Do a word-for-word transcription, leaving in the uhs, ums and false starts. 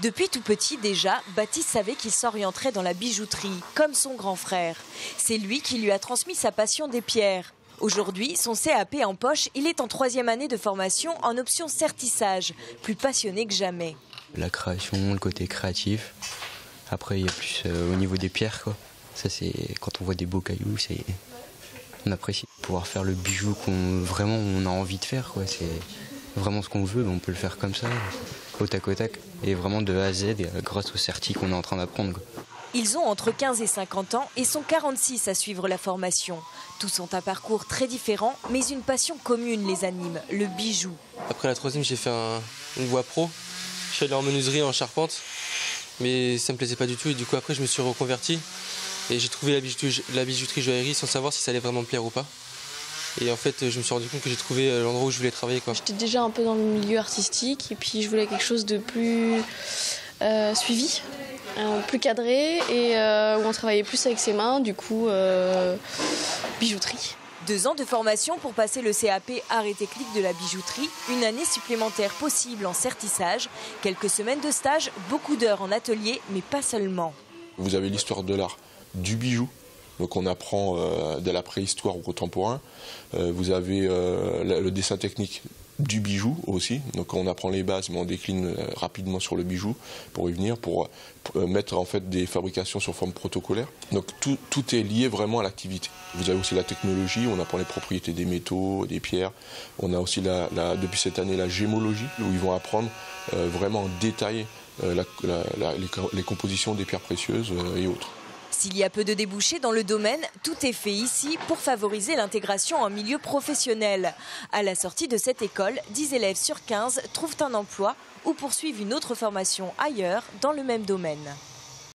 Depuis tout petit déjà, Baptiste savait qu'il s'orienterait dans la bijouterie, comme son grand frère. C'est lui qui lui a transmis sa passion des pierres. Aujourd'hui, son C A P en poche, il est en troisième année de formation en option sertissage, plus passionné que jamais. La création, le côté créatif. Après, il y a plus euh, au niveau des pierres, quoi. Ça, c'est quand on voit des beaux cailloux, c'est on apprécie pouvoir faire le bijou qu'on vraiment on a envie de faire, quoi. C'est vraiment ce qu'on veut, on peut le faire comme ça, au tac au tac, et vraiment de A à Z, grâce au certi qu'on est en train d'apprendre. Ils ont entre quinze et cinquante ans et sont quarante-six à suivre la formation. Tous ont un parcours très différent, mais une passion commune les anime, le bijou. Après la troisième, j'ai fait un, une voie pro. Je suis allé en menuiserie, en charpente, mais ça me plaisait pas du tout. Et du coup, après, je me suis reconverti et j'ai trouvé la bijouterie, la bijouterie joaillerie sans savoir si ça allait vraiment me plaire ou pas. Et en fait, je me suis rendu compte que j'ai trouvé l'endroit où je voulais travailler, quoi. J'étais déjà un peu dans le milieu artistique et puis je voulais quelque chose de plus euh, suivi, euh, plus cadré et euh, où on travaillait plus avec ses mains, du coup, euh, bijouterie. Deux ans de formation pour passer le C A P art et technique de la bijouterie, une année supplémentaire possible en sertissage, quelques semaines de stage, beaucoup d'heures en atelier, mais pas seulement. Vous avez l'histoire de l'art du bijou. Donc on apprend euh, de la préhistoire au contemporain. Euh, vous avez euh, le dessin technique du bijou aussi. Donc on apprend les bases, mais on décline euh, rapidement sur le bijou pour y venir, pour, pour euh, mettre en fait des fabrications sur forme protocolaire. Donc tout, tout est lié vraiment à l'activité. Vous avez aussi la technologie, on apprend les propriétés des métaux, des pierres. On a aussi la, la, depuis cette année la gémologie, où ils vont apprendre euh, vraiment en détail euh, la, la, la, les, les compositions des pierres précieuses euh, et autres. S'il y a peu de débouchés dans le domaine, tout est fait ici pour favoriser l'intégration en milieu professionnel. À la sortie de cette école, dix élèves sur quinze trouvent un emploi ou poursuivent une autre formation ailleurs dans le même domaine.